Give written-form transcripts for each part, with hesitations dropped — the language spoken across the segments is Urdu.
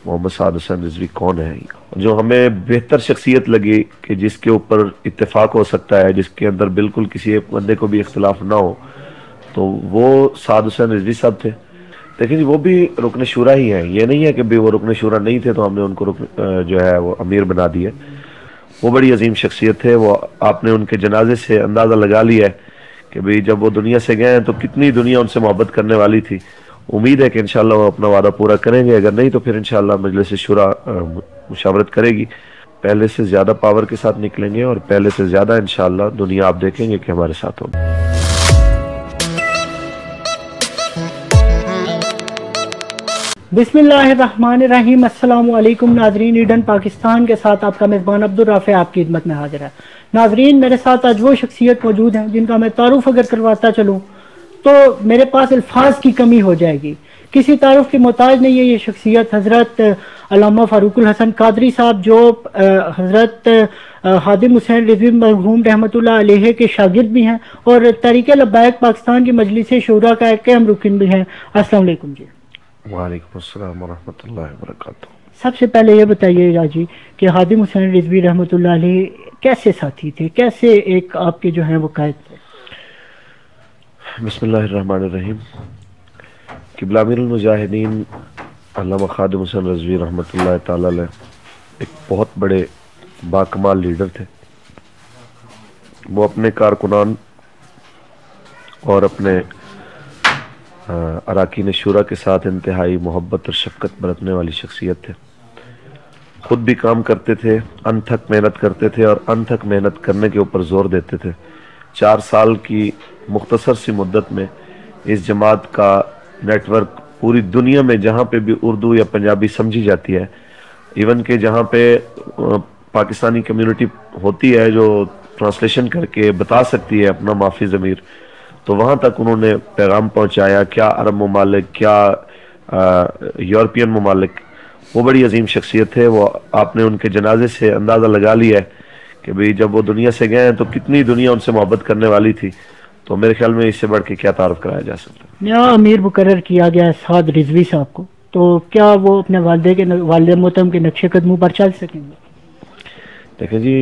محمد سعد حسین رضوی کون ہے، جو ہمیں بہتر شخصیت لگی کہ جس کے اوپر اتفاق ہو سکتا ہے، جس کے اندر بالکل کسی ایک بندے کو بھی اختلاف نہ ہو، تو وہ سعد حسین رضوی صاحب تھے۔ دیکھیں جی، وہ بھی رکن شورا ہی ہیں، یہ نہیں ہے کہ وہ رکن شورا نہیں تھے تو ہم نے ان کو جو ہے وہ امیر بنا دیا۔ وہ بڑی عظیم شخصیت تھے، وہ آپ نے ان کے جنازے سے اندازہ لگا لیا ہے کہ بھئی جب وہ دنیا سے گئے ہیں تو کتنی دنیا ان سے محبت کرنے والی تھی۔ امید ہے کہ انشاءاللہ وہ اپنا وعدہ پورا کریں گے، اگر نہیں تو پھر انشاءاللہ مجلس شورا مشاورت کرے گی، پہلے سے زیادہ پاور کے ساتھ نکلیں گے اور پہلے سے زیادہ انشاءاللہ دنیا آپ دیکھیں گے کہ ہمارے ساتھ ہوگی۔ بسم اللہ الرحمن الرحیم۔ السلام علیکم ناظرین، ایڈن پاکستان کے ساتھ آپ کا میزبان عبدالرافع آپ کی خدمت میں حاضر ہے۔ ناظرین، میرے ساتھ آج وہ شخصیت موجود ہیں جن کا میں تعارف اگر کرواتا چلوں تو میرے پاس الفاظ کی کمی ہو جائے گی۔ کسی تعارف کی محتاج نہیں ہے یہ شخصیت، حضرت علامہ فاروق الحسن قادری صاحب، جو حضرت خادم حسین رضوی مرحوم رحمۃ اللہ علیہ کے شاگرد بھی ہیں اور تحریک لبیک پاکستان کی مجلس شورا کا ایک اہم رکن بھی ہیں۔ السلام علیکم جی۔ وعلیکم السلام ورحمۃ اللہ وبرکاتہ۔ سب سے پہلے یہ بتائیے گا جی کہ خادم حسین رضوی رحمۃ اللہ علیہ کیسے ساتھی تھے، کیسے ایک آپ کے جو ہیں وہ قائد تھے؟ بسم اللہ الرحمن الرحیم۔ قبلہ امیر المجاہدین علامہ خادم حسین رضوی رحمۃ اللہ تعالی علیہ ایک بہت بڑے باکمال لیڈر تھے۔ وہ اپنے کارکنان اور اپنے اراکین شورا کے ساتھ انتہائی محبت اور شفقت برتنے والی شخصیت تھے۔ خود بھی کام کرتے تھے، انتھک محنت کرتے تھے اور انتھک محنت کرنے کے اوپر زور دیتے تھے۔ 4 سال کی مختصر سی مدت میں اس جماعت کا نیٹ ورک پوری دنیا میں جہاں پہ بھی اردو یا پنجابی سمجھی جاتی ہے، ایون کہ جہاں پہ پاکستانی کمیونٹی ہوتی ہے جو ٹرانسلیشن کر کے بتا سکتی ہے اپنا معافی ضمیر، تو وہاں تک انہوں نے پیغام پہنچایا۔ کیا عرب ممالک، کیا یورپین ممالک، وہ بڑی عظیم شخصیت تھے۔ وہ آپ نے ان کے جنازے سے اندازہ لگا لیا ہے کہ بھئی جب وہ دنیا سے گئے ہیں تو کتنی دنیا ان سے محبت کرنے والی تھی، تو میرے خیال میں اس سے بڑھ کے کیا تعارف کرایا جا سکتا ہے۔ نیا امیر مقرر کیا گیا ہے سعد رضوی صاحب کو، تو کیا وہ اپنے والد محترم کے نقش قدموں پر چل سکیں گے؟ دیکھیں جی،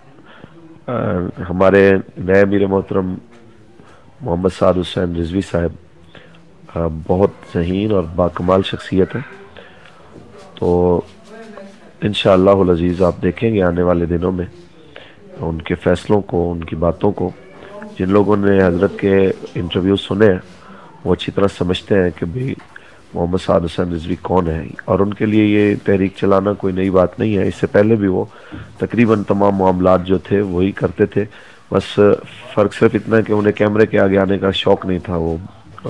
ہمارے نئے امیر محترم محمد سعد حسین رضوی صاحب بہت ذہین اور باکمال شخصیت ہے، تو انشاءاللہ العزیز آپ دیکھیں گے آنے والے دنوں میں ان کے فیصلوں کو، ان کی باتوں کو۔ جن لوگوں نے حضرت کے انٹرویو سنے ہیں وہ اچھی طرح سمجھتے ہیں کہ بھی محمد سعد حسین رضوی کون ہے، اور ان کے لیے یہ تحریک چلانا کوئی نئی بات نہیں ہے۔ اس سے پہلے بھی وہ تقریباً تمام معاملات جو تھے وہی کرتے تھے، بس فرق صرف اتنا ہے کہ انہیں کیمرے کے آگے آنے کا شوق نہیں تھا، وہ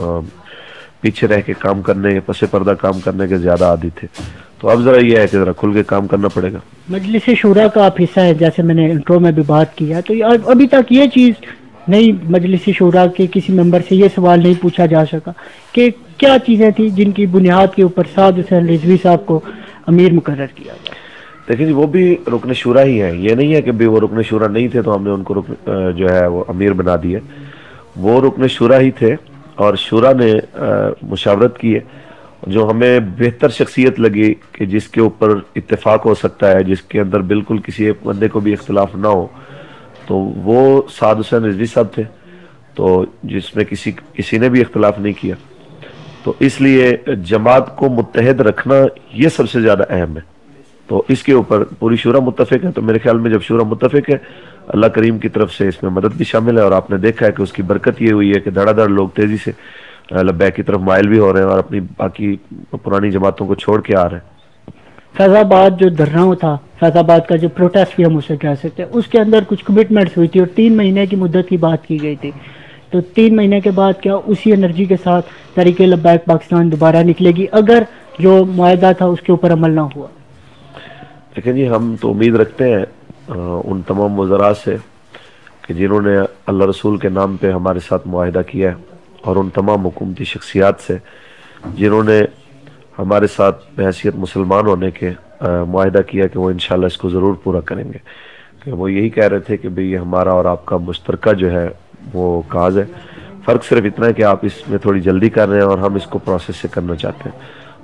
پیچھے رہ کے کام کرنے، پس پردہ کام کرنے کے زیادہ عادی تھے۔ تو اب ذرا یہ ہے کہ ذرا کھل کے کام کرنا پڑے گا۔ مجلس شورا کا آپ حصہ ہے، جیسے میں نے انٹرو میں بھی بات کیا، تو ابھی تک یہ چیز نہیں، مجلس شورا کے کسی ممبر سے یہ سوال نہیں پوچھا جا سکا کہ کیا چیزیں تھیں جن کی بنیاد کے اوپر سعد حسین رضوی صاحب کو امیر مقرر کیا گیا۔ دیکھیں جی، وہ بھی رکن شورا ہی ہیں، یہ نہیں ہے کہ وہ رکن شورا نہیں تھے تو ہم نے ان کو جو ہے وہ امیر بنا دیا۔ وہ رکن شورا ہی تھے اور شورا نے مشاورت کی ہے، جو ہمیں بہتر شخصیت لگی کہ جس کے اوپر اتفاق ہو سکتا ہے، جس کے اندر بالکل کسی ایک بندے کو بھی اختلاف نہ ہو، تو وہ سعد حسین رضوی صاحب تھے، تو جس میں کسی نے بھی اختلاف نہیں کیا۔ تو اس لیے جماعت کو متحد رکھنا یہ سب سے زیادہ اہم ہے، تو اس کے اوپر پوری شورا متفق ہے۔ تو میرے خیال میں جب شورا متفق ہے، اللہ کریم کی طرف سے اس میں مدد بھی شامل ہے، اور آپ نے دیکھا ہے کہ اس کی برکت یہ ہوئی ہے کہ دھڑا دھڑ لوگ تیزی سے لبیک کی طرف مائل بھی ہو رہے ہیں اور اپنی باقی پرانی جماعتوں کو چھوڑ کے آ رہے ہیں۔ فیض آباد جو دھرنا تھا، فیض آباد کا جو پروٹیسٹ بھی ہم اسے کہہ سکتے ہیں، اس کے اندر کچھ کمٹمنٹس ہوئی تھی اور 3 مہینے کی مدت کی بات کی گئی تھی، تو 3 مہینے کے بعد کیا اسی انرجی کے ساتھ تحریک لبیک پاکستان دوبارہ نکلے گی اگر جو معاہدہ تھا اس کے اوپر عمل نہ ہوا؟ لیکن جی، ہم تو امید رکھتے ہیں ان تمام وزراء سے کہ جنہوں نے اللہ رسول کے نام پہ ہمارے ساتھ معاہدہ کیا ہے، اور ان تمام حکومتی شخصیات سے جنہوں نے ہمارے ساتھ بحیثیت مسلمان ہونے کے معاہدہ کیا کہ وہ انشاءاللہ اس کو ضرور پورا کریں گے، کہ وہ یہی کہہ رہے تھے کہ بھئی یہ ہمارا اور آپ کا مشترکہ جو ہے وہ کاز ہے، فرق صرف اتنا ہے کہ آپ اس میں تھوڑی جلدی کر رہے ہیں اور ہم اس کو پروسیس سے کرنا چاہتے ہیں۔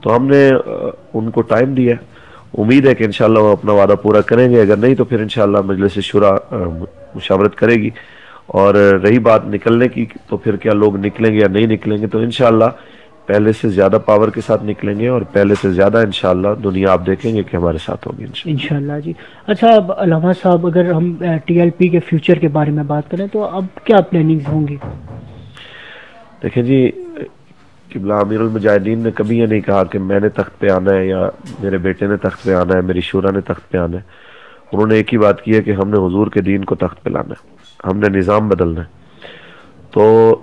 تو ہم نے ان کو ٹائم دیا ہے، امید ہے کہ انشاءاللہ وہ اپنا وعدہ پورا کریں گے، اگر نہیں تو پھر انشاءاللہ مجلس شورا مشاورت کرے گی. اور رہی بات نکلنے کی تو پھر کیا لوگ نکلیں گے یا نہیں نکلیں گے، تو انشاءاللہ پہلے سے زیادہ پاور کے ساتھ نکلیں گے اور پہلے سے زیادہ انشاءاللہ دنیا آپ دیکھیں گے کہ ہمارے ساتھ ہوگی انشاءاللہ. جی اچھا، اب علامہ صاحب اگر ہم ٹی ایل پی کے فیوچر کے بارے میں بات کریں تو اب کیا پلاننگز ہوں گی؟ دیکھیں جی، قبلہ امیر المجاہدین نے کبھی یہ نہیں کہا کہ میں نے تخت پہ آنا ہے یا میرے بیٹے نے تخت پہ آنا ہے، میری شورا نے تخت پہ آنا ہے. انہوں نے ایک ہی بات کی ہے کہ ہم نے حضور کے دین کو تخت پہ لانا ہے، ہم نے نظام بدلنا ہے. تو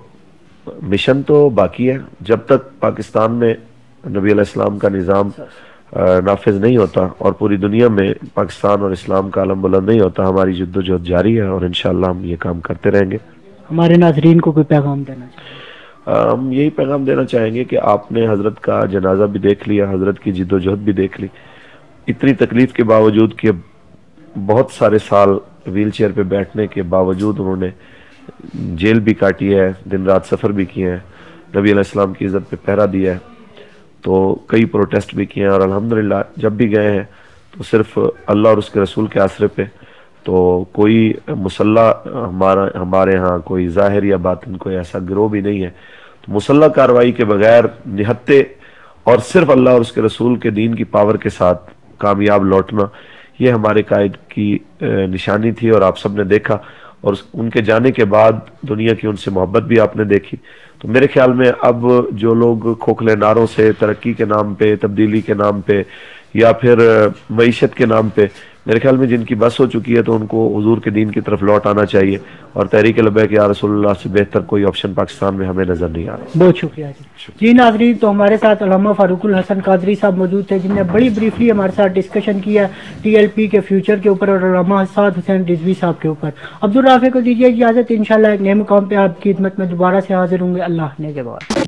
مشن تو باقی ہے، جب تک پاکستان میں نبی علیہ السلام کا نظام نافذ نہیں ہوتا اور پوری دنیا میں پاکستان اور اسلام کا علم بلند نہیں ہوتا، ہماری جد و جہد جاری ہے اور انشاءاللہ ہم یہ کام کرتے رہیں گے. ہمارے ناظرین کو کوئی پیغام دینا چاہیے؟ ہم یہی پیغام دینا چاہیں گے کہ آپ نے حضرت کا جنازہ بھی دیکھ لیا، حضرت کی جد و جہد بھی دیکھ لی. اتنی تکلیف کے باوجود کہ بہت سارے سال ویل چیئر پہ بیٹھنے کے باوجود انہوں نے جیل بھی کاٹی ہے، دن رات سفر بھی کیے ہیں، نبی علیہ السلام کی عزت پہ پہرا دیا ہے، تو کئی پروٹیسٹ بھی کیے ہیں، اور الحمدللہ جب بھی گئے ہیں تو صرف اللہ اور اس کے رسول کے آسرے پہ. تو کوئی مسلح ہمارے ہاں کوئی ظاہر یا باطن کوئی ایسا گروہ بھی نہیں ہے. تو مسلح کارروائی کے بغیر نہتے اور صرف اللہ اور اس کے رسول کے دین کی پاور کے ساتھ کامیاب لوٹنا، یہ ہمارے قائد کی نشانی تھی اور آپ سب نے دیکھا. اور ان کے جانے کے بعد دنیا کی ان سے محبت بھی آپ نے دیکھی. تو میرے خیال میں اب جو لوگ کھوکھلے نعروں سے ترقی کے نام پہ، تبدیلی کے نام پہ یا پھر معیشت کے نام پہ، میرے خیال میں جن کی بس ہو چکی ہے تو ان کو حضور کے دین کی طرف لوٹ آنا چاہیے. اور تحریک لبیک یا رسول اللہ سے بہتر کوئی آپشن پاکستان میں ہمیں نظر نہیں آ رہا. بہت شکریہ جی. جی ناظرین، تو ہمارے ساتھ علامہ فاروق الحسن قادری صاحب موجود تھے جن نے بڑی بریفلی ہمارے ساتھ ڈسکشن کیا ٹی ایل پی کے فیوچر کے اوپر اور علامہ اسعد حسین رضوی صاحب کے اوپر. عبدالرافع کو دیجیے اجازت، انشاءاللہ ایک نئے مقام پہ آپ کی خدمت میں دوبارہ سے حاضر ہوں گے. اللہ نے کے بعد.